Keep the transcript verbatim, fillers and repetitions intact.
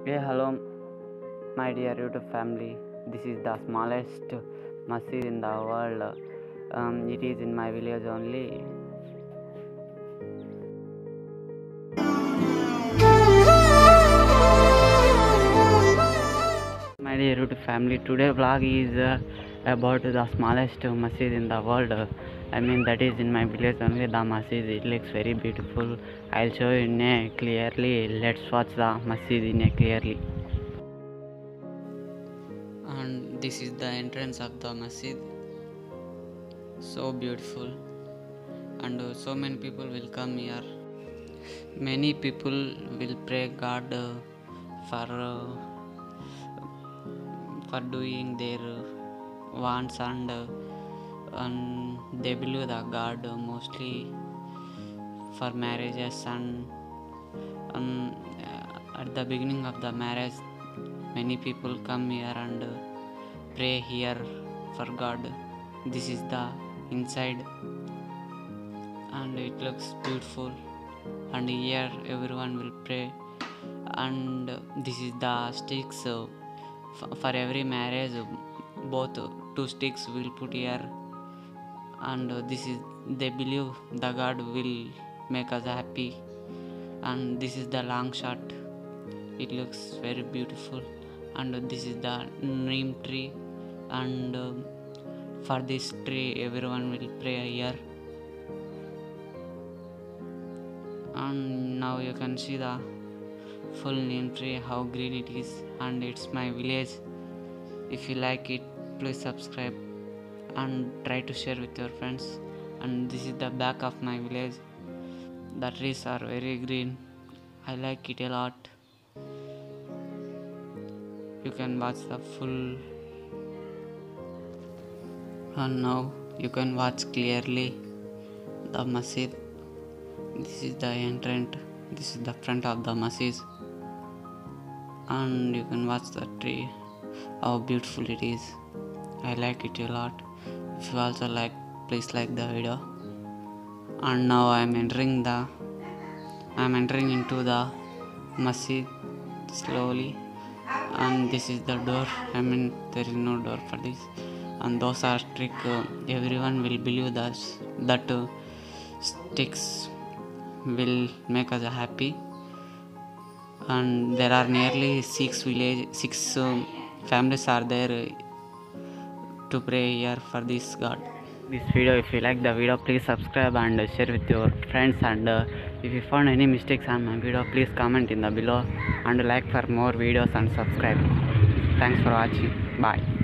Hey, hello, my dear YouTube family. This is the smallest masjid in the world. Um, it is in my village only. My dear YouTube family, today vlog is uh, about the smallest masjid in the world. I mean that is in my village only. The masjid it looks very beautiful. I'll show you in a clearly. Let's watch the masjid in a clearly. And this is the entrance of the masjid. So beautiful, and uh, so many people will come here. Many people will pray God uh, for uh, for doing their uh, wants, and uh, and they believe the God uh, mostly for marriages, and um, uh, at the beginning of the marriage many people come here and uh, pray here for God. This is the inside, and it looks beautiful, and here everyone will pray. And uh, this is the sticks uh, f- for every marriage, uh, both uh, two sticks will put here, and uh, this is they believe the God will make us happy. And this is the long shot, it looks very beautiful. And uh, this is the neem tree, and uh, for this tree everyone will pray here. And now you can see the full neem tree, how green it is, and it's my village. If you like it, please subscribe and try to share with your friends. And this is the back of my village. The trees are very green, I like it a lot. You can watch the full, and now you can watch clearly the masjid. This is the entrance, this is the front of the masjid, and you can watch the tree, how beautiful it is. I like it a lot. If you also like, please like the video. And now I am entering the I am entering into the masjid slowly, and this is the door. I mean there is no door for this, and those are trick. Uh, everyone will believe that that uh, sticks will make us happy. And there are nearly six village six uh, families are there uh, to pray here for this God. This video, if you like the video, please subscribe and uh, share with your friends. And uh, if you found any mistakes on my video, please comment in the below, and like for more videos and subscribe. Thanks for watching. Bye.